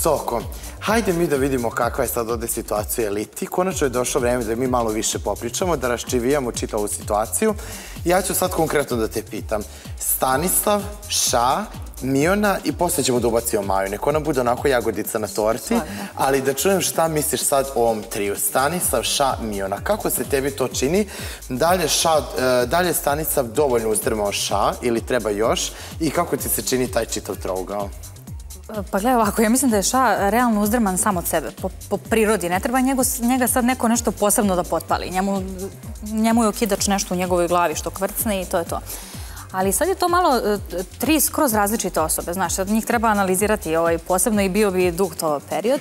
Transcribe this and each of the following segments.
Soko, hajde mi da vidimo kakva je sad ovde situacija u eliti. Konačno je došlo vreme da mi malo više popričamo, da raščivijamo čitavu situaciju. Ja ću sad konkretno da te pitam. Stanislav, Ša, Miona i posle ćemo da ubacimo Maju. Neko ona bude onako jagodica na torti, ali da čujem šta misliš sad o ovom triju. Stanislav, Ša, Miona. Kako se tebi to čini? Da li je Stanislav dovoljno uzdrmao Ša ili treba još? I kako ti se čini taj čitav trougao? Pa gledaj ovako, ja mislim da je Ša realno uzdrman sam od sebe, po prirodi. Ne treba njega sad neko nešto posebno da potpali. Njemu je okidač nešto u njegovoj glavi što kvrcne i to je to. Ali sad je to malo tri skroz različite osobe, znaš, sad njih treba analizirati posebno i bio bi dug to period.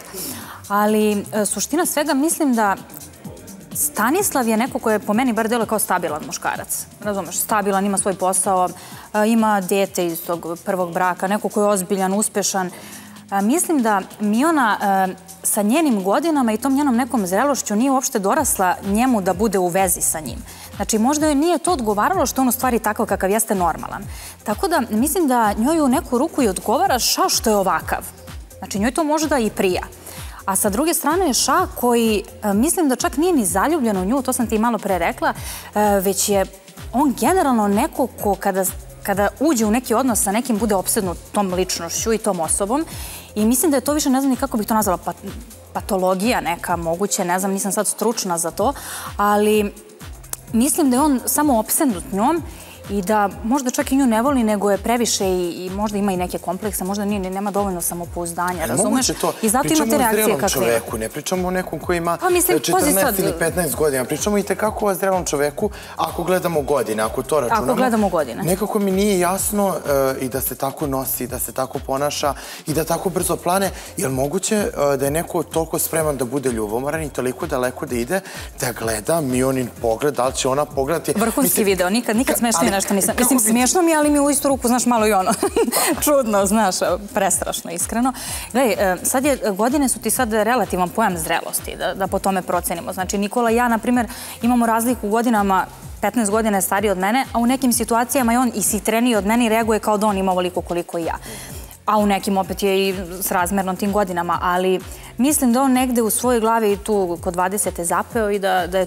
Ali suština svega, mislim da Stanislav je neko koji je po meni bar deluje kao stabilan muškarac. Razumeš, stabilan, ima svoj posao, ima dete iz tog prvog braka, neko koji je ozbiljan, uspešan. Mislim da Miona sa njenim godinama i tom njenom nekom zrelošću nije uopšte dorasla njemu da bude u vezi sa njim. Znači, možda joj nije to odgovaralo što on u stvari takav kakav jeste normalan. Tako da, mislim da njoj u neku ruku i odgovara Ša što je ovakav. Znači, njoj to možda i prija. A sa druge strane je Ša koji, mislim da čak nije ni zaljubljen u nju, to sam ti malo pre rekla, već je on generalno neko ko kada uđe u neki odnos sa nekim bude opsednut tom ličnošću i tom osobom. I mislim da je to više, ne znam ni kako bih to nazvala, patologija neka moguće, ne znam, nisam sad stručna za to, ali mislim da je on samo opsednut njom i da možda čak i nju ne voli, nego je previše i možda ima i neke komplekse, možda nema dovoljno samopouzdanja, razumeš? I zato ima te reakcije kakve. Pričamo o zrelom čoveku, ne pričamo o nekom koji ima 14 ili 15 godina. Pričamo i tekako o zrelom čoveku ako gledamo godine, ako to računamo. Ako gledamo godine. Nekako mi nije jasno i da se tako nosi, da se tako ponaša i da tako brzo plane. Je li moguće da je neko toliko spreman da bude ljubomoran i toliko daleko da ide, da gleda Mionin pogled, da li će ona pogledati? Vrhunski video, nikad smešnije nešto nisam. Mislim, smiješno mi je, ali mi u istu ruku, znaš, malo i ono, čudno, znaš, prestrašno, iskreno. Gledaj, sad godine su ti sad relativan pojam zrelosti, da po tome procenimo. Znači, Nikola i ja, na primjer, imamo razliku u godinama, 15 godina je stariji od mene, a u nekim situacijama je on ishitreniji od mene i reaguje kao da on ima ovoliko koliko i ja. A u nekim opet je i srazmerno tim godinama, ali mislim da on negde u svojoj glavi tu kod 20. zapeo i da je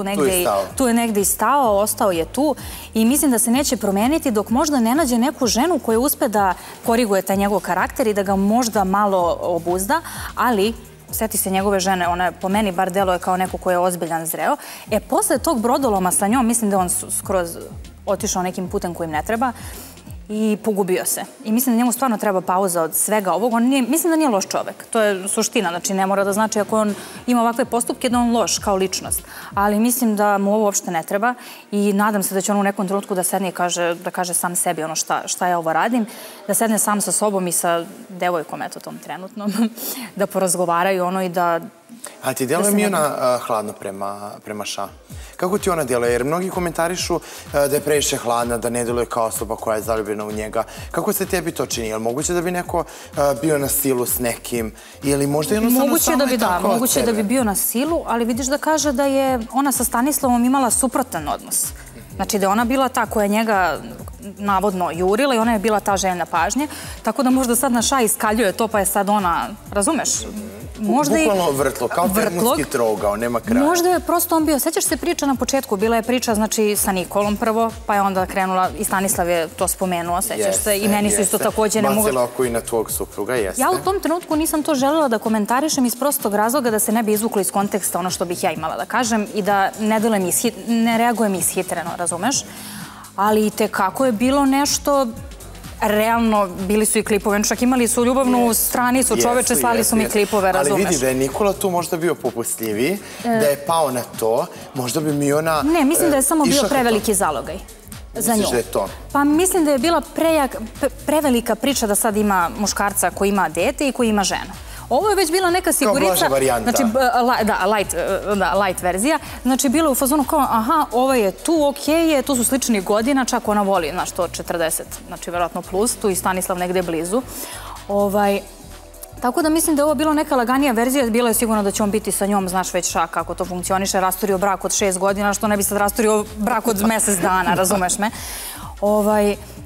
tu je negde i stao, ostao je tu i mislim da se neće promeniti dok možda ne nađe neku ženu koja uspe da koriguje taj njegov karakter i da ga možda malo obuzda, ali sjeti se njegove žene, ona je po meni bar deluje kao neko ko je ozbiljan zreo. Posle tog brodoloma sa njom, mislim da on skroz otišao nekim putem kojim ne treba i pogubio se. I mislim da njemu stvarno treba pauza od svega ovog. Mislim da nije loš čovek. To je suština. Znači, ne mora da znači ako on ima ovakve postupke da on loš kao ličnost. Ali mislim da mu ovo uopšte ne treba i nadam se da će on u nekom trenutku da sedne i da kaže sam sebi ono šta ja ovo radim, da sedne sam sa sobom i sa devojkom, eto tom trenutnom, da porazgovaraju ono i da... A ti djeluje Miona hladno prema Ša? Kako ti ona djeluje? Jer mnogi komentarišu da je previše hladna, da ne djeluje kao osoba koja je zaljubljena u njega. Kako se tebi to čini? Je li moguće da bi neko bio na silu s nekim? Ili možda jednostavno samo je tako od sebe? Moguće da bi bio na silu, ali vidiš da kaže da je ona sa Stanislavom imala suprotan odnos. Znači da je ona bila ta koja njega navodno jurila i ona je bila ta željna pažnje. Tako da možda sad na Ša iskaljuje to pa je sad ona, razumeš? Bukvalno vrtlo, kao bermudski trougao, nema kraja. Možda je prosto on bio, sećaš se priča na početku, bila je priča znači sa Nikolom prvo, pa je onda krenula, i Stanislav je to spomenuo, sećaš se, i meni su isto takođe ne mogu... Bacila oko i na tvog supruga, jeste. Ja u tom trenutku nisam to želela da komentarišem iz prostog razloga da se ne bi izvuklo iz konteksta ono što bih ja imala da kažem i da ne reagujem ishitreno, razumeš? Ali tekako je bilo nešto... Realno, bili su i klipove, čak imali su ljubavnu stranicu, čoveče, slali su mi klipove, razumeš? Ali vidi da je Nikola tu možda bio popustljiviji, da je pao na to, možda bi Miona... Ne, mislim da je samo bio preveliki zalogaj za nju. Misliš da je to? Pa mislim da je bila prevelika priča da sad ima muškarca koji ima dete i koji ima ženu. Ovo je već bila neka sigurica... Kao blaža varijanta. Znači, da, light verzija. Znači, bilo je u fazonu kao, aha, ovo je tu, okej je, tu su slični godina, čak ona voli, znaš, to 40, znači, verovatno plus, tu i Stanislav negde blizu. Tako da mislim da je ovo bilo neka laganija verzija, bilo je sigurno da će on biti sa njom, znaš već Ša kako to funkcioniše, rasturio brak od 6 godina, što ne bi sad rasturio brak od mesec dana, razumeš me?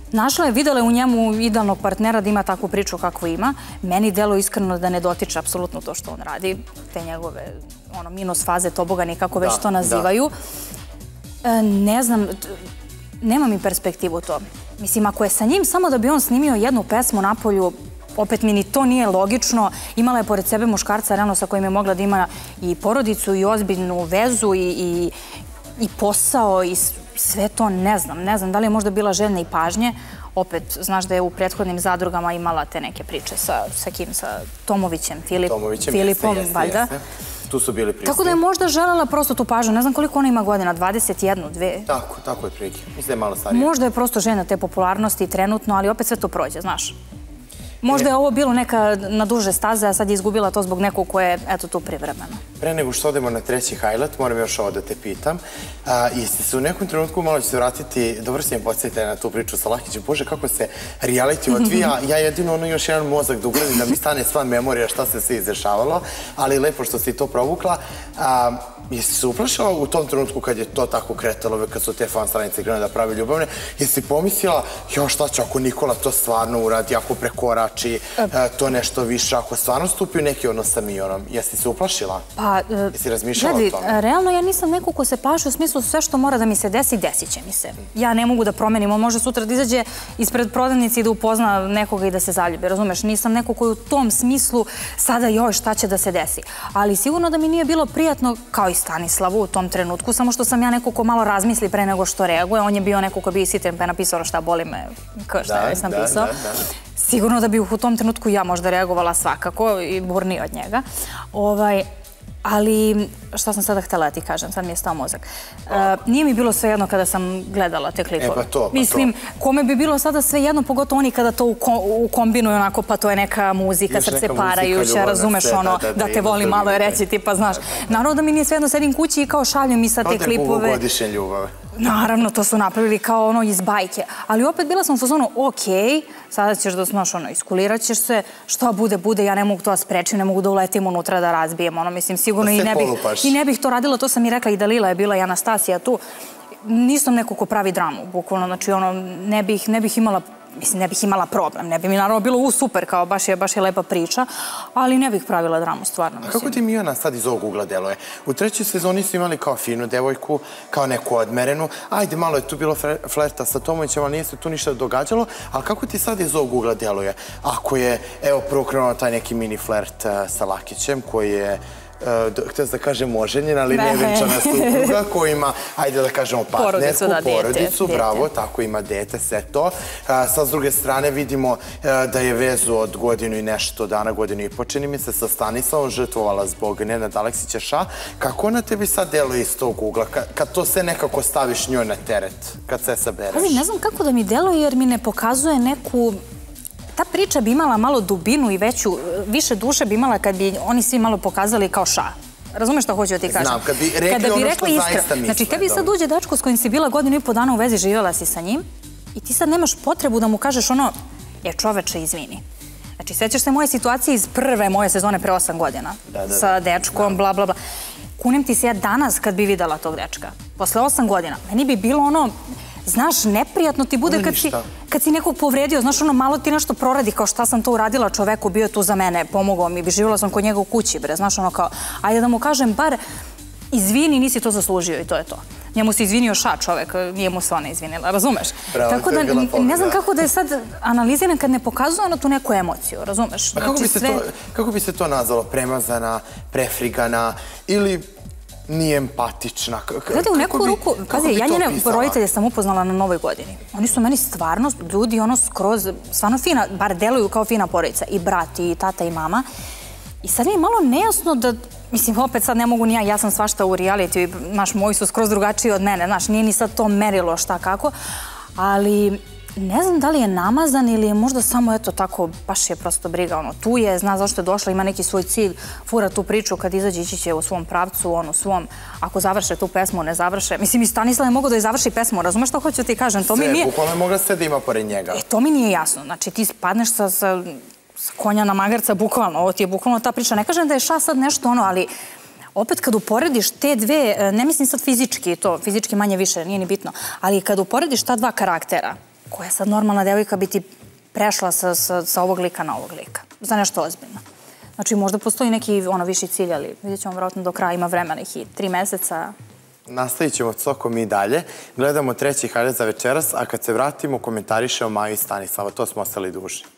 našla je, videla je u njemu idealnog partnera da ima takvu priču kakvu ima. Meni delo iskreno da ne dotiče apsolutno to što on radi. Te njegove minus faze, tobogani, kako već to nazivaju. Ne znam, nema mi perspektivu to. Mislim, ako je sa njim samo da bi on snimio jednu pesmu napolju, opet mi ni to nije logično. Imala je pored sebe muškarca realno sa kojim je mogla da ima i porodicu i ozbiljnu vezu i posao i sve to, ne znam. Ne znam da li je možda bila željna i pažnje. Opet, znaš da je u prethodnim zadrugama imala te neke priče sa kim? Sa Tomovićem, Filipom, valjda. Tu su bili prisni. Tako da je možda želela prosto tu pažnju. Ne znam koliko ona ima godina, 21, 2. Tako je prilike. Mislim da je malo starija. Možda je prosto željna te popularnosti trenutno, ali opet sve to prođe, znaš. Možda je ovo bilo neka na duže staze, a sad je izgubila to zbog nekog koje je, eto, tu privremeno. Pre nego što odemo na treći highlight, moram još ovo da te pitam. Jeste se u nekom trenutku, malo ću se vratiti, dobro si mi podsjetite na tu priču sa Lakićem. Bože, kako se reality odvija. Ja jedino još jedan mozak da ugledim da mi stane sva memorija šta se sve izdešavalo, ali lepo što si to provukla. Jesi se uplašila u tom trenutku kad je to tako kretalo, kad su te fan stranice krenule da pravi ljubavne, jesi pomislila, jo šta će ako Nikola to stvarno uradi, ako prekorači to nešto više, ako stvarno stupi u neki odnos sa Mijonom, jesi se uplašila? Pa, jesi razmišljala o tome? Realno ja nisam neko ko se plaši u smislu sve što mora da mi se desi, desit će mi se. Ja ne mogu da promenim, on može sutra da izađe ispred prodavnice i da upozna nekoga i da se zaljubi, razumeš? Nisam neko koji u tom smislu sada joj šta će da se desi. Ali sigurno da mi nije bilo prijatno, kao i Stanislavu u tom trenutku, samo što sam ja neko ko malo razmisli pre nego što reaguje. On je bio neko ko bi isitren pa je napisao šta boli me, šta je već napisao. Sigurno da bi u tom trenutku ja možda reagovala svakako i burnije od njega. Ali, šta sam sada htjela da ti kažem, sad mi je stao mozak. Nije mi bilo sve jedno kada sam gledala te klipove. Mislim, kome bi bilo sada sve jedno, pogotovo oni kada to ukombinuju onako, pa to je neka muzika srce parajuća, razumeš ono, da te voli malo je reći, tipa, znaš. Naravno da mi nije sve jedno, sedim kući i kao šalju mi sad te klipove. Kao da je dugogodišnje ljubave. Naravno, to su napravili kao ono iz bajke. Ali opet bila sam u fazonu, okej, sada ćeš da znaš ono, iskulirat ćeš se, što bude, ja ne mogu to da sprečim, ne mogu da uletim unutra da razbijem, ono, mislim, sigurno i ne bih to radila, to sam i rekla, i Dalila je bila i Anastasija tu. Nisam neko ko pravi dramu, bukvalno, znači ono, ne bih imala problem, ne bi mi naravno bilo super, kao baš je lepa priča, ali ne bih pravila dramu, stvarno. A kako ti Mijana sad iz ovog ugla deluje? U trećoj sezoni su imali kao finu devojku, kao neku odmerenu, ajde, malo je tu bilo flerta sa Tomovićem, ali nije se tu ništa događalo, ali kako ti sad iz ovog ugla deluje? Ako je, evo, prvo krenuo taj neki mini flert sa Lakićem, koji je htio da kažem oženjen, ali nevenčana supruga koja ima, ajde da kažemo, partnersku porodicu, bravo, tako ima dete, sve to. Sad s druge strane vidimo da je vezu od godinu i nešto dana, godinu i po, čini mi se, sa Stanislavom žrtvovala zbog Nenada Aleksića. Kako ona tebi sad deluje iz tog ugla, kad to sve nekako staviš njoj na teret, kad sve sabereš? Pazi, ne znam kako da mi deluje jer mi ne pokazuje neku... Ta priča bi imala malo dubinu i više duše bi imala kad bi oni svi malo pokazali kao ša. Razumeš što hoću da ti kažem? Znam, kad bi rekli ono što zaista misle. Znači, tebi sad uđe dečko s kojim si bila godinu i po dana u vezi, živjela si sa njim i ti sad nemaš potrebu da mu kažeš ono, čoveče, izvini. Znači, sećaš se moje situacije iz prve moje sezone pre 8 godina. Sa dečkom, bla, bla, bla. Kunem ti se ja danas kad bi videla tog dečka. Posle 8 godina. Meni bi bilo ono... Znaš, neprijatno ti bude kad si nekog povredio, znaš, ono, malo ti nešto proradi, kao šta sam to uradila čoveku, bio je tu za mene, pomogao mi, živjela sam kod njega u kući, bre, znaš, ono, kao, ajde da mu kažem, bar, izvini, nisi to zaslužio i to je to. Njemu se izvinio ša čovek, nije mu se ona izvinila, razumeš? Tako da, ne znam kako da je sad analiziran kad ne pokazuje ono tu neku emociju, razumeš? Kako bi se to nazvalo? Premazana, prefrigana ili... nije empatična. Gledaj, u neku ruku, pazi, ja njene roditelje sam upoznala na Novoj godini. Oni su meni stvarno ljudi, ono, skroz, stvarno fina, bar deluju kao fina porodica. I brat, i tata, i mama. I sad mi je malo nejasno da, mislim, opet sad ne mogu ni ja sam svašta u realitiju, znaš, moji su skroz drugačiji od mene, znaš, nije ni sad to merilo šta kako, ali... Ne znam da li je namazan ili je možda samo, eto, tako, baš je prosto briga, ono, tu je, zna zašto je došla, ima neki svoj cilj, fura tu priču, kad izađe ići će u svom pravcu, ono, svom, ako završe tu pesmu, ne završe. Mislim, i Stanislav je mogao da je završi pesmu, razumeš što hoću ti kažem, to mi nije... Sve, bukvalno je mogla sve da ima pored njega. To mi nije jasno, znači ti spadneš sa konja na magarca, bukvalno, ovo ti je bukvalno ta priča, ne kažem da je ša sad nešto ono, ali... Opet kad uporediš te dve, ne mislim sad fizički to, fizički manje više, nije ni bitno, ali kad uporediš ta dva karaktera, koja sad normalna devojka bi ti prešla sa ovog lika na ovog lika. Za nešto ozbiljno. Znači, možda postoji neki viši cilj, ali vidjet ćemo vjerojatno do kraja, ima vremena i 3 meseca. Nastavit ćemo Cokom i dalje. Gledamo treći highlight za večeras, a kad se vratimo, komentarišemo Maju i Stanislava. To smo ostali duži.